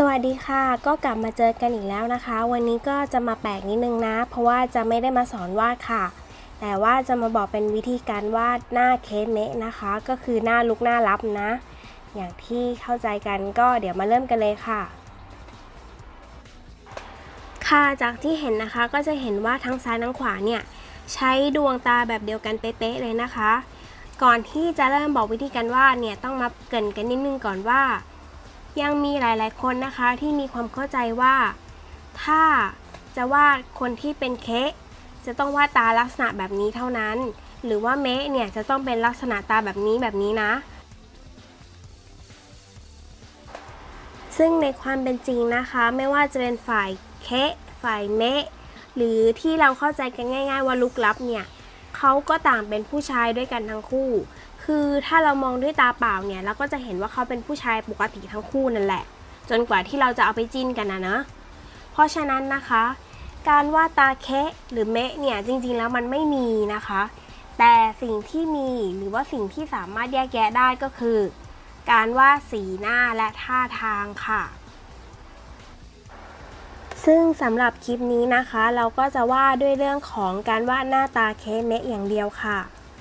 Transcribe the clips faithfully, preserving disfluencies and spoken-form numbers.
วัสดีค่ะก็กลับมาเจอกันอีกแล้วนะคะวันนี้ก็จะมาแปลกนิดนึงนะเพราะว่าจะไม่ได้มาสอนวาดค่ะแต่ว่าจะมาบอกเป็นวิธีการวาดหน้าเคสเมะนะคะก็คือหน้าลุกหน้ารับนะอย่างที่เข้าใจกันก็เดี๋ยวมาเริ่มกันเลยค่ะค่ะจากที่เห็นนะคะก็จะเห็นว่าทั้งซ้ายทั้งขวาเนี่ยใช้ดวงตาแบบเดียวกันเป๊ะๆเลยนะคะก่อนที่จะเริ่มบอกวิธีการวาดเนี่ยต้องมาเกริ่นกันนิดนึงก่อนว่ายังมีหลายๆคนนะคะที่มีความเข้าใจว่าถ้าจะวาดคนที่เป็นเคะจะต้องวาดตาลักษณะแบบนี้เท่านั้นหรือว่าเมะเนี่ยจะต้องเป็นลักษณะตาแบบนี้แบบนี้นะซึ่งในความเป็นจริงนะคะไม่ว่าจะเป็นฝ่ายเคะฝ่ายเมะหรือที่เราเข้าใจกันง่ายๆว่าลุกลับเนี่ยเขาก็ต่างเป็นผู้ชายด้วยกันทั้งคู่คือถ้าเรามองด้วยตาเปล่าเนี่ยเราก็จะเห็นว่าเขาเป็นผู้ชายปกติทั้งคู่นั่นแหละจนกว่าที่เราจะเอาไปจิ้นกันนะเนอะเพราะฉะนั้นนะคะการวาดตาเคะหรือเมะเนี่ยจริงๆแล้วมันไม่มีนะคะแต่สิ่งที่มีหรือว่าสิ่งที่สามารถแยกแยะได้ก็คือการวาดสีหน้าและท่าทางค่ะซึ่งสำหรับคลิปนี้นะคะเราก็จะวาดด้วยเรื่องของการวาดหน้าตาเคะเมะอย่างเดียวค่ะ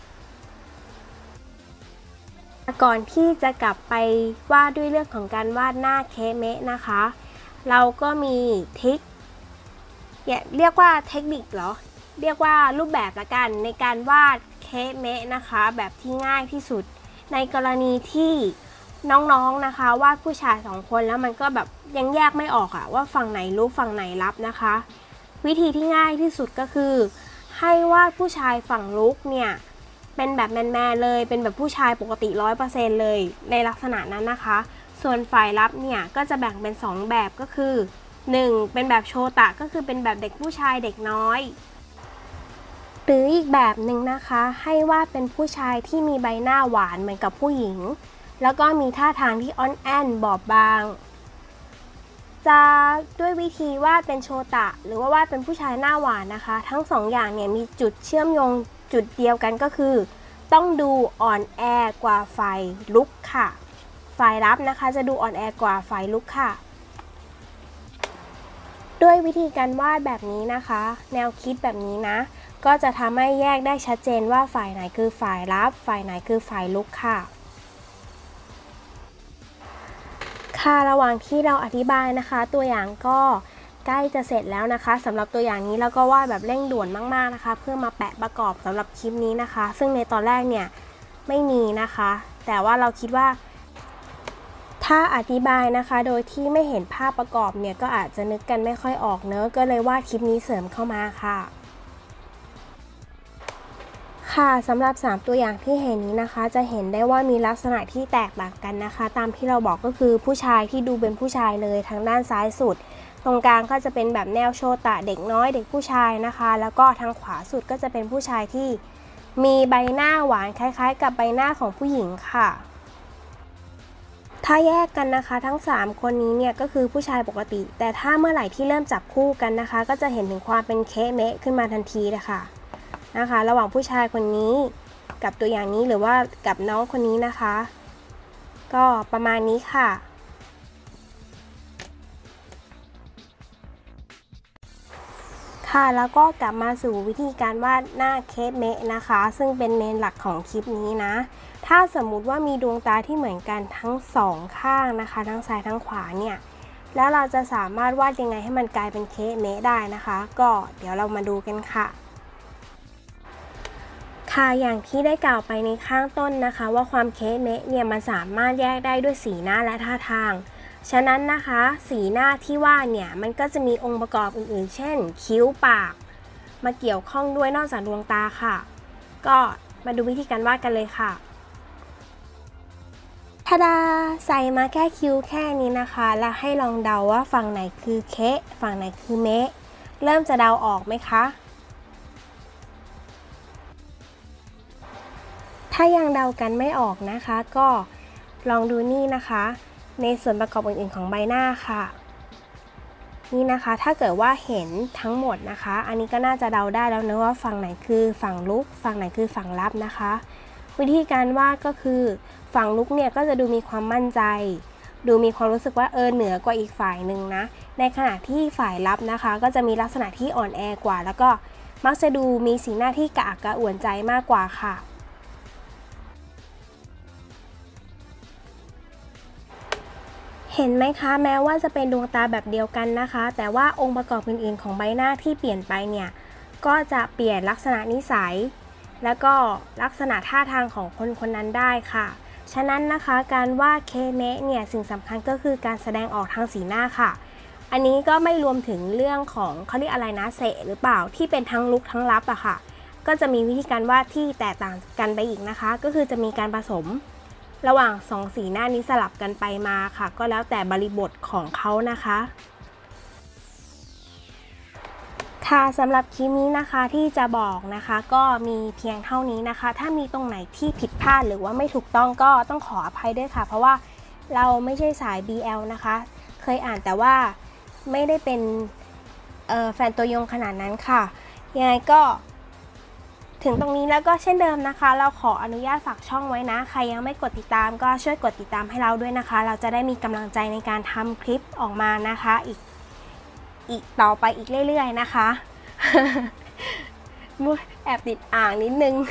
ก่อนที่จะกลับไปวาดด้วยเรื่องของการวาดหน้าเคะเมะนะคะเราก็มีทริคเรียกว่าเทคนิคเหรอเรียกว่ารูปแบบละกันในการวาดเคะเมะนะคะแบบที่ง่ายที่สุดในกรณีที่น้องๆนะคะวาดผู้ชายสองคนแล้วมันก็แบบยังแยกไม่ออกอะว่าฝั่งไหนลุกฝั่งไหนรับนะคะวิธีที่ง่ายที่สุดก็คือให้วาดผู้ชายฝั่งลุกเนี่ยเป็นแบบแมนๆเลยเป็นแบบผู้ชายปกติ ร้อยเปอร์เซ็นต์ เลยในลักษณะนั้นนะคะส่วนฝ่ายรับเนี่ยก็จะแบ่งเป็นสองแบบก็คือหนึ่งเป็นแบบโชตะก็คือเป็นแบบเด็กผู้ชายเด็กน้อยหรืออีกแบบหนึ่งนะคะให้วาดเป็นผู้ชายที่มีใบหน้าหวานเหมือนกับผู้หญิงแล้วก็มีท่าทางที่อ่อนแอนบอบบางจะด้วยวิธีวาดเป็นโชตะหรือว่าวาดเป็นผู้ชายหน้าหวานนะคะทั้งสองอย่างเนี่ยมีจุดเชื่อมโยงจุดเดียวกันก็คือต้องดูอ่อนแอกว่าฝ่ายลุกค่ะฝ่ายรับนะคะจะดูอ่อนแอกว่าฝ่ายลุกค่ะด้วยวิธีการวาดแบบนี้นะคะแนวคิดแบบนี้นะก็จะทำให้แยกได้ชัดเจนว่าฝ่ายไหนคือฝ่ายรับฝ่ายไหนคือฝ่ายลุกค่ะค่ะระหว่างที่เราอธิบายนะคะตัวอย่างก็ใกล้จะเสร็จแล้วนะคะสำหรับตัวอย่างนี้แล้วก็วาดแบบเร่งด่วนมากๆนะคะเพื่อมาแปะประกอบสำหรับคลิปนี้นะคะซึ่งในตอนแรกเนี่ยไม่มีนะคะแต่ว่าเราคิดว่าถ้าอธิบายนะคะโดยที่ไม่เห็นภาพประกอบเนี่ยก็อาจจะนึกกันไม่ค่อยออกเนอะก็เลยวาดคลิปนี้เสริมเข้ามาค่ะค่ะสำหรับสามตัวอย่างที่เห็นนี้นะคะจะเห็นได้ว่ามีลักษณะที่แตกต่างกันนะคะตามที่เราบอกก็คือผู้ชายที่ดูเป็นผู้ชายเลยทางด้านซ้ายสุดตรงกลางก็จะเป็นแบบแนวโชตะเด็กน้อยเด็กผู้ชายนะคะแล้วก็ทางขวาสุดก็จะเป็นผู้ชายที่มีใบหน้าหวานคล้ายๆกับใบหน้าของผู้หญิงค่ะถ้าแยกกันนะคะทั้งสามคนนี้เนี่ยก็คือผู้ชายปกติแต่ถ้าเมื่อไหร่ที่เริ่มจับคู่กันนะคะก็จะเห็นถึงความเป็นเคะเมะขึ้นมาทันทีเลยค่ะนะคะระหว่างผู้ชายคนนี้กับตัวอย่างนี้หรือว่ากับน้องคนนี้นะคะก็ประมาณนี้ค่ะค่ะแล้วก็กลับมาสู่วิธีการวาดหน้าเคะเมะนะคะซึ่งเป็นเมนหลักของคลิปนี้นะถ้าสมมุติว่ามีดวงตาที่เหมือนกันทั้งสองข้างนะคะทั้งซ้ายทั้งขวาเนี่ยแล้วเราจะสามารถวาดยังไงให้มันกลายเป็นเคะเมะได้นะคะก็เดี๋ยวเรามาดูกันค่ะค่ะอย่างที่ได้กล่าวไปในข้างต้นนะคะว่าความเคะเมะเนี่ยมันสามารถแยกได้ด้วยสีหน้าและท่าทางฉะนั้นนะคะสีหน้าที่ว่าเนี่ยมันก็จะมีองค์ประกอบอื่นๆเช่นคิ้วปากมาเกี่ยวข้องด้วยนอกจากดวงตาค่ะก็มาดูวิธีการวาดกันเลยค่ะทาดาใส่มาแค่คิ้วแค่นี้นะคะแล้วให้ลองเดาว่าฝั่งไหนคือเคะฝั่งไหนคือเมะเริ่มจะเดาออกไหมคะถ้ายังเดากันไม่ออกนะคะก็ลองดูนี่นะคะในส่วนประกอบอื่นๆของใบหน้าค่ะนี่นะคะถ้าเกิดว่าเห็นทั้งหมดนะคะอันนี้ก็น่าจะเดาได้แล้วนะว่าฝั่งไหนคือฝั่งลุกฝั่งไหนคือฝั่งรับนะคะวิธีการวาดก็คือฝั่งลุกเนี่ยก็จะดูมีความมั่นใจดูมีความรู้สึกว่าเออเหนือกว่าอีกฝ่ายหนึ่งนะในขณะที่ฝ่ายรับนะคะก็จะมีลักษณะที่อ่อนแอกว่าแล้วก็มักจะดูมีสีหน้าที่กระอักกระอ่วนใจมากกว่าค่ะเห็นไหมคะแม้ว่าจะเป็นดวงตาแบบเดียวกันนะคะแต่ว่าองค์ประกอบอื่นๆของใบหน้าที่เปลี่ยนไปเนี่ยก็จะเปลี่ยนลักษณะนิสัยแล้วก็ลักษณะท่าทางของคนคนนั้นได้ค่ะฉะนั้นนะคะการวาดเคเมะเนี่ยสิ่งสำคัญก็คือการแสดงออกทางสีหน้าค่ะอันนี้ก็ไม่รวมถึงเรื่องของเขาเรียกอะไรนะเสะหรือเปล่าที่เป็นทั้งลุกทั้งลับอะค่ะก็จะมีวิธีการวาดที่แตกต่างกันไปอีกนะคะก็คือจะมีการผสมระหว่างสองสีหน้านี้สลับกันไปมาค่ะก็แล้วแต่บริบทของเขานะคะค่ะสำหรับคลิปนี้นะคะที่จะบอกนะคะก็มีเพียงเท่านี้นะคะถ้ามีตรงไหนที่ผิดพลาดหรือว่าไม่ถูกต้องก็ต้องขออภัยด้วยค่ะเพราะว่าเราไม่ใช่สาย บี แอล นะคะเคยอ่านแต่ว่าไม่ได้เป็นแฟนตัวยงขนาดนั้นค่ะยังไงก็ถึงตรงนี้แล้วก็เช่นเดิมนะคะเราขออนุญาตฝากช่องไว้นะใครยังไม่กดติดตามก็ช่วยกดติดตามให้เราด้วยนะคะเราจะได้มีกำลังใจในการทำคลิปออกมานะคะอีกอีกต่อไปอีกเรื่อยๆนะคะแอบติดอ่างนิดนึง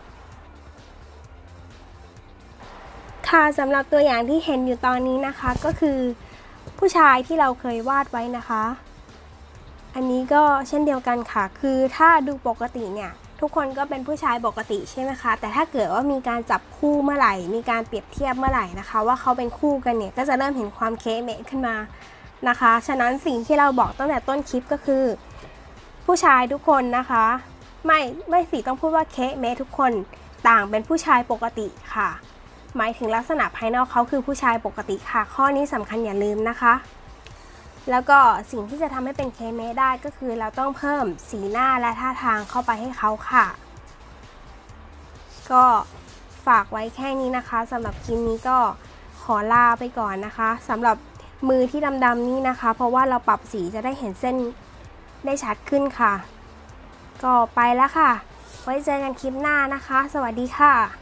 ค่ะสำหรับตัวอย่างที่เห็นอยู่ตอนนี้นะคะก็คือผู้ชายที่เราเคยวาดไว้นะคะอันนี้ก็เช่นเดียวกันค่ะคือถ้าดูปกติเนี่ยทุกคนก็เป็นผู้ชายปกติใช่ไหมคะแต่ถ้าเกิดว่ามีการจับคู่เมื่อไหร่มีการเปรียบเทียบเมื่อไหร่นะคะว่าเขาเป็นคู่กันเนี่ยก็จะเริ่มเห็นความเคเมะขึ้นมานะคะฉะนั้นสิ่งที่เราบอกตั้งแต่ต้นคลิปก็คือผู้ชายทุกคนนะคะไม่ไม่สิต้องพูดว่าเคเมะทุกคนต่างเป็นผู้ชายปกติค่ะหมายถึงลักษณะภายนอกเขาคือผู้ชายปกติค่ะข้อนี้สำคัญอย่าลืมนะคะแล้วก็สิ่งที่จะทำให้เป็นเคเมะได้ก็คือเราต้องเพิ่มสีหน้าและท่าทางเข้าไปให้เขาค่ะก็ฝากไว้แค่นี้นะคะสำหรับคลิปนี้ก็ขอลาไปก่อนนะคะสำหรับมือที่ดำๆนี่นะคะเพราะว่าเราปรับสีจะได้เห็นเส้นได้ชัดขึ้นค่ะก็ไปแล้วค่ะไว้เจอกันคลิปหน้านะคะสวัสดีค่ะ